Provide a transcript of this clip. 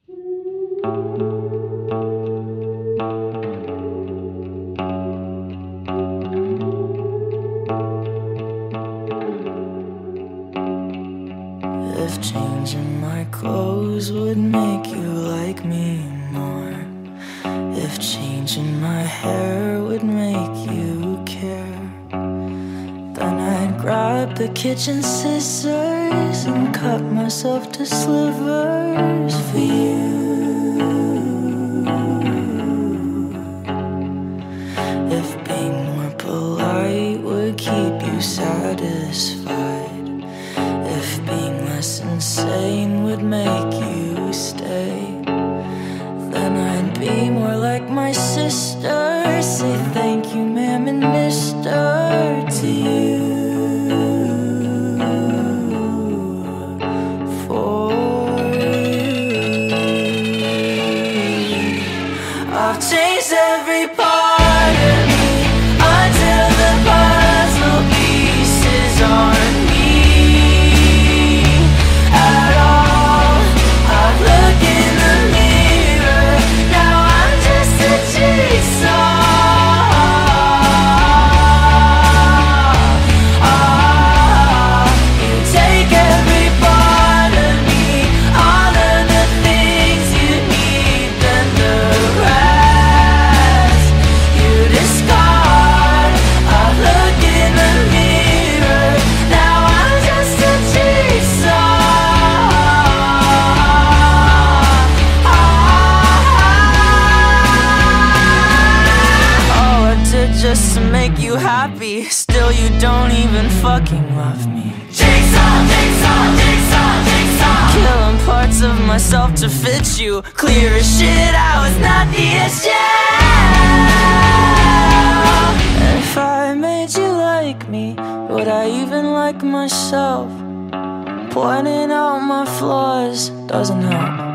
If changing my clothes would make you like me more, if changing my hair would make you care, then I'd grab the kitchen scissors and cut myself to slivers for you. If being more polite would keep you satisfied, if being less insane would make you stay, then I'd be more like my sister. Say thank you, ma'am and mister, to you. For you, I've changed every part of me until the puzzle pieces aren't me at all. I look in the mirror, now I'm just a jigsaw. You take every part of me, all of the things you need, then the rest you discard. I look in the mirror, now I'm just a jigsaw. All I did just to make you happy, still you don't even fucking love me. Jigsaw, jigsaw, jigsaw, jigsaw. Killing parts of myself to fit you. Clear as shit, I was not the issue. If I made you like me, would I even like myself? Pointing out my flaws doesn't help.